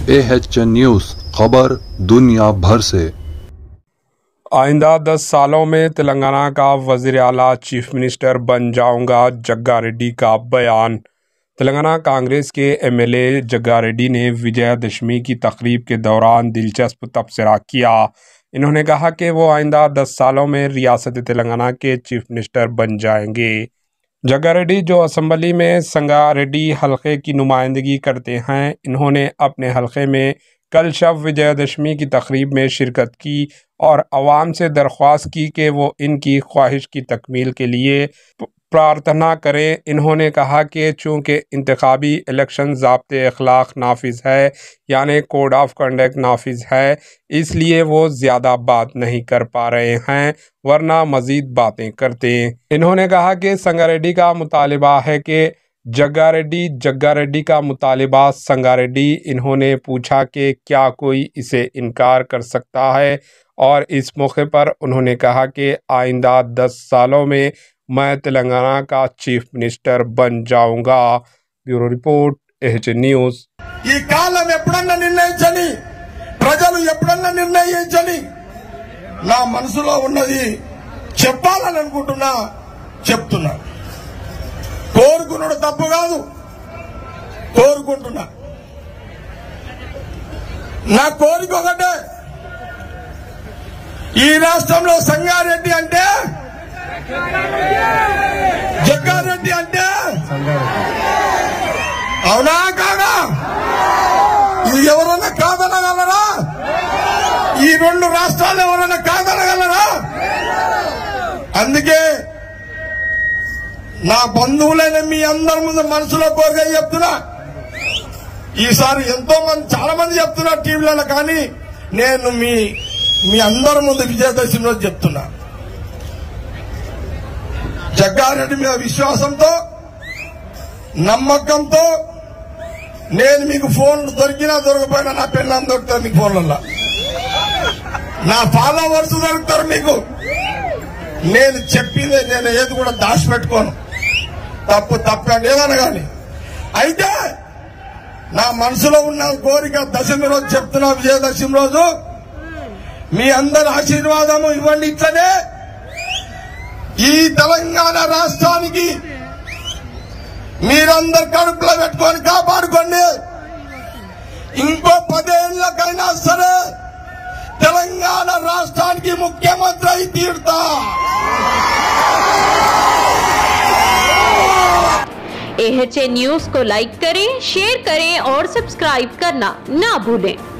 AHN news खबर दुनिया भर से। आइंदा 10 सालों में तेलंगाना का वज़ीर आला चीफ मिनिस्टर बन जाऊंगा, जग्गा रेड्डी का बयान। तेलंगाना कांग्रेस के MLA जग्गा रेड्डी ने विजयादशमी की तकरीब के दौरान दिलचस्प तबसरा किया। इन्होंने कहा कि वो आइंदा 10 सालों में रियासत तेलंगाना के चीफ मिनिस्टर बन जाएंगे। जग्गा रेड्डी जो असम्बली में संगारेड्डी हलके की नुमाइंदगी करते हैं, इन्होंने अपने हलके में कल शब विजयादशमी की तकरीब में शिरकत की और आवाम से दरख्वास्त की कि वो इनकी ख्वाहिश की तकमील के लिए प्रार्थना करें। इन्होंने कहा कि चूँकि इंतखाबी इलेक्शन ज़ाब्ते अखलाक नाफिज है, यानी कोड ऑफ कंडक्ट नाफिज है, इसलिए वो ज़्यादा बात नहीं कर पा रहे हैं, वरना मज़ीद बातें करते। इन्होंने कहा कि संगारेड्डी का मुतालिबा है कि जग्गा रेड्डी का मुतालिबा संगारेड्डी। इन्होंने पूछा कि क्या कोई इसे इनकार कर सकता है, और इस मौके पर उन्होंने कहा कि आइंदा 10 सालों में मैं तेलंगाना का चीफ मिनिस्टर बन जाऊंगा। Bureau report, AHN news. ఈ కాలం ఎప్పుడన్నా నిర్ణయించని, ప్రజలు ఎప్పుడన్నా నిర్ణయించని, నా మనసులో ఉన్నది చెప్పాలని అనుకుంటున్నా, చెప్తున్నా. కోరుకున్నాడు తప్పు కాదు, కోరుకుంటున్నా. నా కోరిక ఒకటే, ఈ రాష్ట్రంలో సంగారెడ్డి అంటే, జగ్గారెడ్డి అంటే అవునా కాదా? ఇది ఎవరన్నా కాదనగలరా? ఈ రెండు రాష్ట్రాలు ఎవరన్నా కాదనగలరా? అందుకే నా బంధువులైన మీ అందరి ముందు మనసులో కోరిక చెప్తున్నా. ఈసారి ఎంతో మంది, చాలా మంది చెప్తున్నారు టీవీలలో, కానీ నేను మీ అందరి ముందు విజయదశమి రోజు చెప్తున్నా. జగ్గారెడ్డి మీద విశ్వాసంతో, నమ్మకంతో నేను మీకు ఫోన్ దొరికినా దొరకపోయినా నా పెళ్ళాం దొరుకుతారు మీకు ఫోన్లలో, నా ఫాలోవర్స్ దొరుకుతారు మీకు. నేను చెప్పిందే, నేను ఏది కూడా దాచిపెట్టుకోను. తప్పండి ఏదన్నా కానీ. అయితే నా మనసులో ఉన్న కోరిక దశమి రోజు చెప్తున్నా, విజయదశమి రోజు మీ అందరి ఆశీర్వాదము ఇవ్వండి. ఇట్లనే ఈ తెలంగాణ రాష్ట్రానికి మీరందరు కడుపులో పెట్టుకొని కాపాడుకోండి. ఇంకో 10 ఏళ్లకైనా సరే తెలంగాణ రాష్ట్రానికి ముఖ్యమంత్రి అయి తీరుతా. AHN न्यूज़ को लाइक करें, शेयर करें और सब्सक्राइब करना ना भूलें।